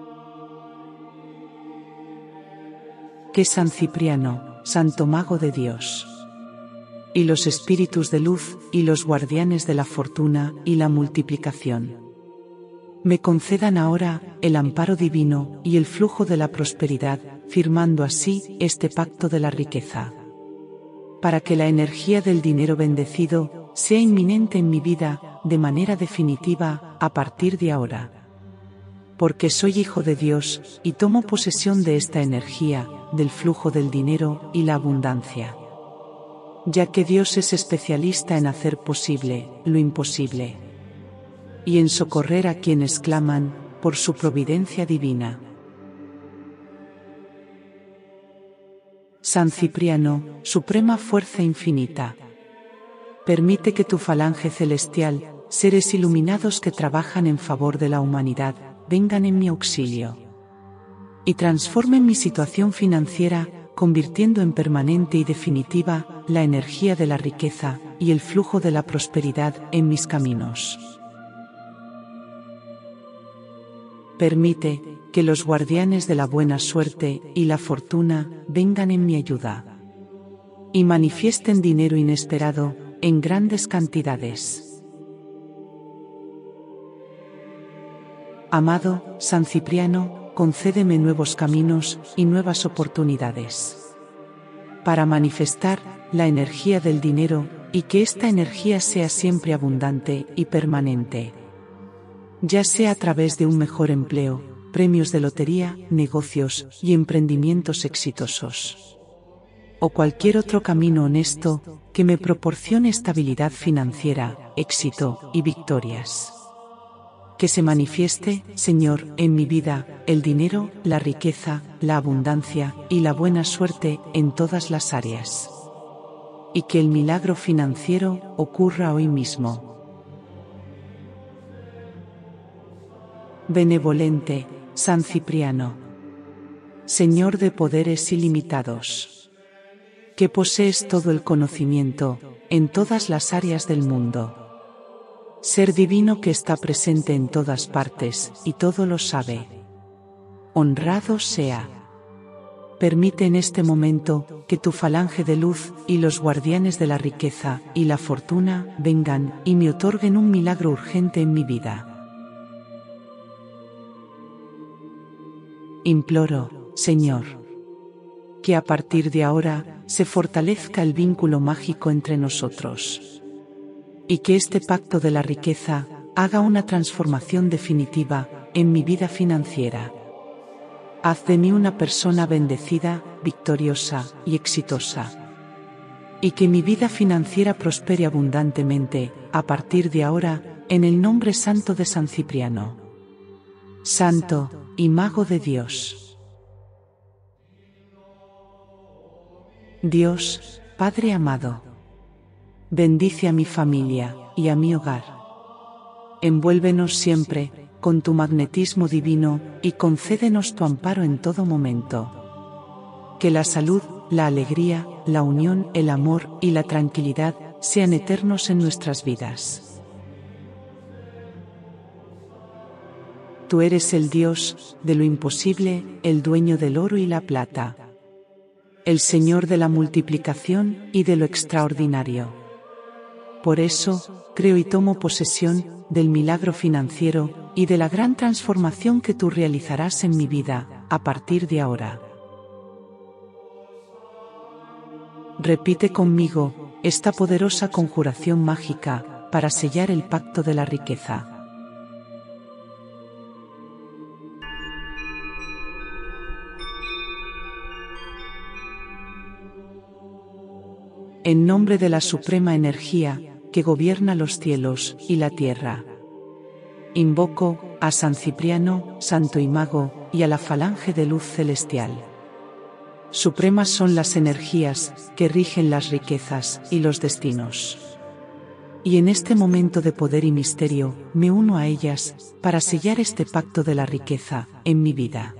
Speaker 2: Que San Cipriano, Santo Mago de Dios, y los espíritus de luz y los guardianes de la fortuna y la multiplicación, me concedan ahora el amparo divino y el flujo de la prosperidad, firmando así este pacto de la riqueza, para que la energía del dinero bendecido sea inminente en mi vida de manera definitiva a partir de ahora. Porque soy hijo de Dios y tomo posesión de esta energía, del flujo del dinero y la abundancia, ya que Dios es especialista en hacer posible lo imposible y en socorrer a quienes claman por su providencia divina. San Cipriano, suprema fuerza infinita, permite que tu falange celestial, seres iluminados que trabajan en favor de la humanidad, vengan en mi auxilio y transformen mi situación financiera, convirtiendo en permanente y definitiva la energía de la riqueza y el flujo de la prosperidad en mis caminos. Permite que los guardianes de la buena suerte y la fortuna vengan en mi ayuda y manifiesten dinero inesperado en grandes cantidades. Amado San Cipriano, concédeme nuevos caminos y nuevas oportunidades para manifestar la energía del dinero y que esta energía sea siempre abundante y permanente. Ya sea a través de un mejor empleo, premios de lotería, negocios y emprendimientos exitosos. O cualquier otro camino honesto que me proporcione estabilidad financiera, éxito y victorias. Que se manifieste, Señor, en mi vida, el dinero, la riqueza, la abundancia y la buena suerte en todas las áreas. Y que el milagro financiero ocurra hoy mismo. Benevolente, San Cipriano. Señor de poderes ilimitados. Que posees todo el conocimiento, en todas las áreas del mundo. Ser divino que está presente en todas partes, y todo lo sabe. Honrado sea. Permite en este momento que tu falange de luz y los guardianes de la riqueza y la fortuna vengan y me otorguen un milagro urgente en mi vida. Imploro, Señor, que a partir de ahora se fortalezca el vínculo mágico entre nosotros. Y que este pacto de la riqueza haga una transformación definitiva en mi vida financiera. Haz de mí una persona bendecida, victoriosa y exitosa. Y que mi vida financiera prospere abundantemente, a partir de ahora, en el nombre santo de San Cipriano. Santo y Mago de Dios. Dios, Padre amado, bendice a mi familia y a mi hogar. Envuélvenos siempre con tu magnetismo divino y concédenos tu amparo en todo momento. Que la salud, la alegría, la unión, el amor y la tranquilidad sean eternos en nuestras vidas. Tú eres el Dios de lo imposible, el dueño del oro y la plata, el Señor de la multiplicación y de lo extraordinario. Por eso, creo y tomo posesión del milagro financiero y de la gran transformación que tú realizarás en mi vida, a partir de ahora. Repite conmigo esta poderosa conjuración mágica para sellar el pacto de la riqueza. En nombre de la suprema energía que gobierna los cielos y la tierra, invoco a San Cipriano, Santo y Mago, y a la falange de luz celestial. Supremas son las energías que rigen las riquezas y los destinos. Y en este momento de poder y misterio, me uno a ellas para sellar este pacto de la riqueza en mi vida.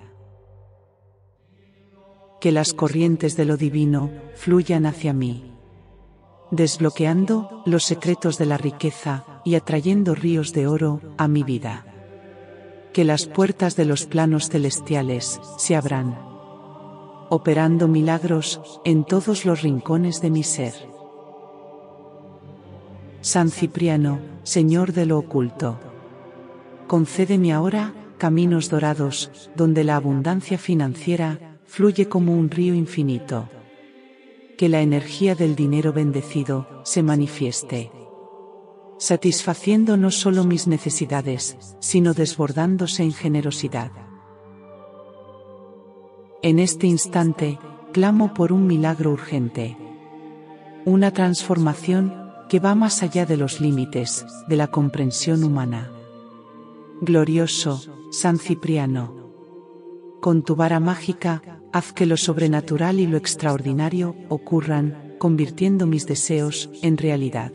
Speaker 2: Que las corrientes de lo divino fluyan hacia mí, desbloqueando los secretos de la riqueza y atrayendo ríos de oro a mi vida. Que las puertas de los planos celestiales se abran, operando milagros en todos los rincones de mi ser. San Cipriano, Señor de lo oculto, concédeme ahora caminos dorados donde la abundancia financiera fluye como un río infinito. Que la energía del dinero bendecido se manifieste, satisfaciendo no solo mis necesidades, sino desbordándose en generosidad. En este instante, clamo por un milagro urgente, una transformación que va más allá de los límites de la comprensión humana. Glorioso San Cipriano, con tu vara mágica, haz que lo sobrenatural y lo extraordinario ocurran, convirtiendo mis deseos en realidad.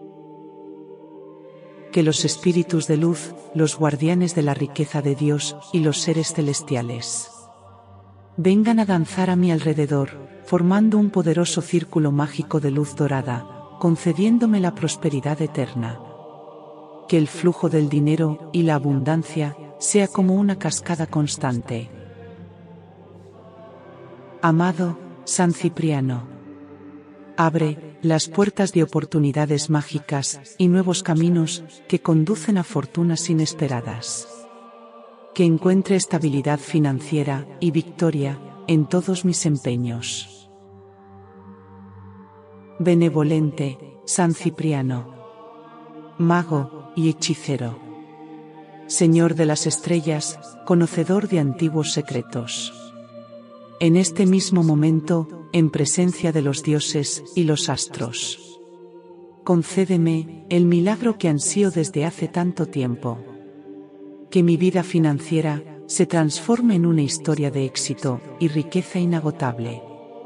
Speaker 2: Que los espíritus de luz, los guardianes de la riqueza de Dios y los seres celestiales vengan a danzar a mi alrededor, formando un poderoso círculo mágico de luz dorada, concediéndome la prosperidad eterna. Que el flujo del dinero y la abundancia sea como una cascada constante. Amado San Cipriano, abre las puertas de oportunidades mágicas y nuevos caminos que conducen a fortunas inesperadas. Que encuentre estabilidad financiera y victoria en todos mis empeños. Benevolente San Cipriano, mago y hechicero, Señor de las estrellas, conocedor de antiguos secretos. En este mismo momento, en presencia de los dioses y los astros, concédeme el milagro que ansío desde hace tanto tiempo. Que mi vida financiera se transforme en una historia de éxito y riqueza inagotable.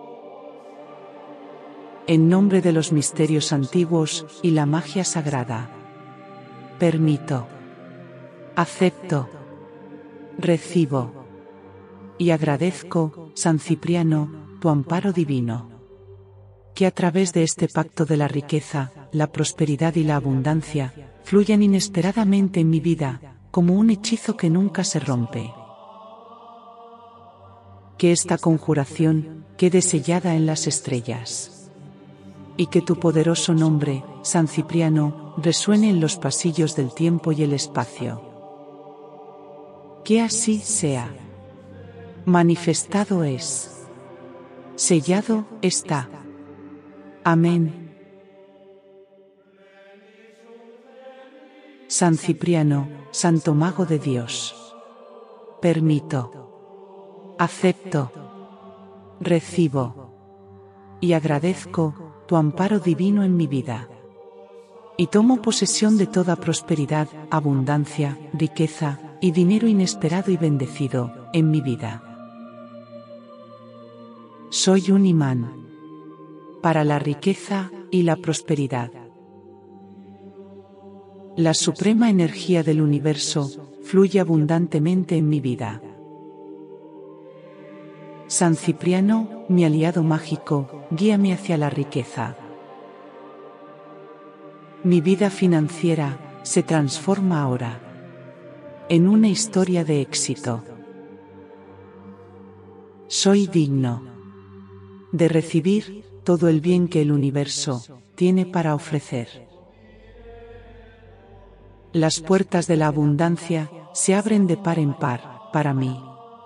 Speaker 2: En nombre de los misterios antiguos y la magia sagrada, permito, acepto, recibo y agradezco, San Cipriano, tu amparo divino. Que a través de este pacto de la riqueza, la prosperidad y la abundancia, fluyan inesperadamente en mi vida, como un hechizo que nunca se rompe. Que esta conjuración quede sellada en las estrellas. Y que tu poderoso nombre, San Cipriano, resuene en los pasillos del tiempo y el espacio. Que así sea. Manifestado es. Sellado está. Amén. San Cipriano, Santo Mago de Dios. Permito, acepto, recibo y agradezco tu amparo divino en mi vida. Y tomo posesión de toda prosperidad, abundancia, riqueza y dinero inesperado y bendecido en mi vida. Soy un imán para la riqueza y la prosperidad. La suprema energía del universo fluye abundantemente en mi vida. San Cipriano, mi aliado mágico, guíame hacia la riqueza. Mi vida financiera se transforma ahora en una historia de éxito. Soy digno de recibir todo el bien que el universo tiene para ofrecer. Las puertas de la abundancia se abren de par en par para mí.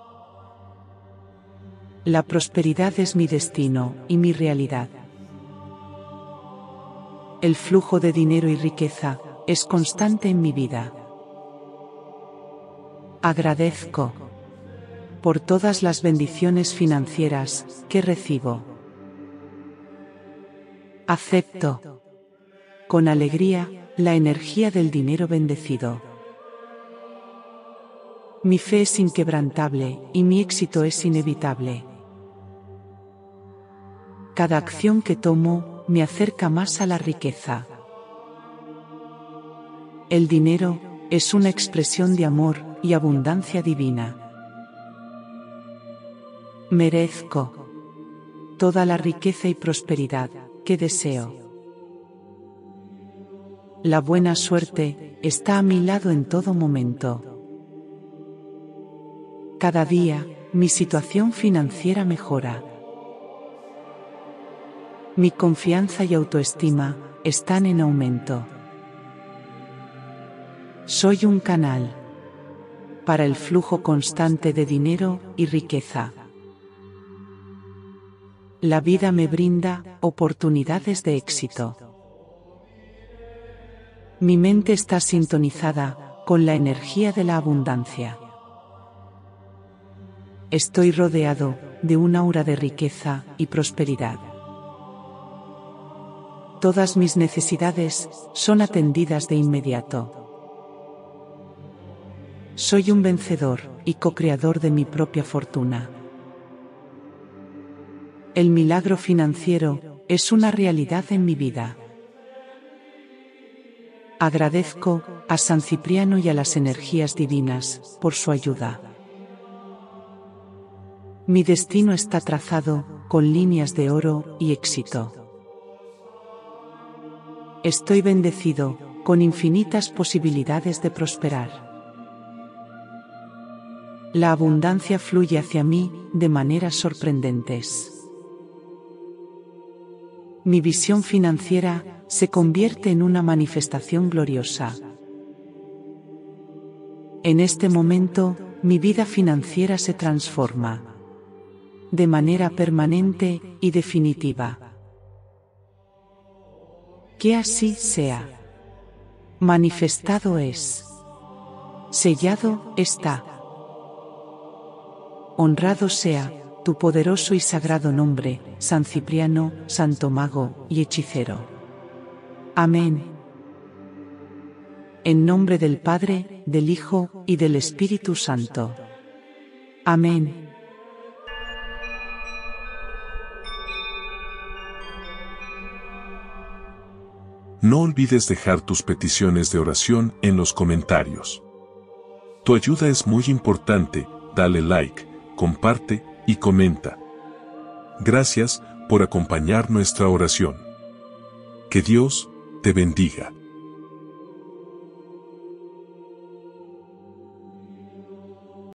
Speaker 2: La prosperidad es mi destino y mi realidad. El flujo de dinero y riqueza es constante en mi vida. Agradezco por todas las bendiciones financieras que recibo. Acepto con alegría la energía del dinero bendecido. Mi fe es inquebrantable y mi éxito es inevitable. Cada acción que tomo me acerca más a la riqueza. El dinero es una expresión de amor y abundancia divina. Merezco toda la riqueza y prosperidad que deseo. La buena suerte está a mi lado en todo momento. Cada día, mi situación financiera mejora. Mi confianza y autoestima están en aumento. Soy un canal para el flujo constante de dinero y riqueza. La vida me brinda oportunidades de éxito. Mi mente está sintonizada con la energía de la abundancia. Estoy rodeado de un aura de riqueza y prosperidad. Todas mis necesidades son atendidas de inmediato. Soy un vencedor y co-creador de mi propia fortuna. El milagro financiero es una realidad en mi vida. Agradezco a San Cipriano y a las energías divinas por su ayuda. Mi destino está trazado con líneas de oro y éxito. Estoy bendecido con infinitas posibilidades de prosperar. La abundancia fluye hacia mí de maneras sorprendentes. Mi visión financiera se convierte en una manifestación gloriosa. En este momento, mi vida financiera se transforma de manera permanente y definitiva. Que así sea. Manifestado es. Sellado está. Honrado sea tu poderoso y sagrado nombre, San Cipriano, Santo Mago y Hechicero. Amén. En nombre del Padre, del Hijo y del Espíritu Santo. Amén.
Speaker 1: No olvides dejar tus peticiones de oración en los comentarios. Tu ayuda es muy importante, dale like, comparte y comenta. Gracias por acompañar nuestra oración. Que Dios te bendiga.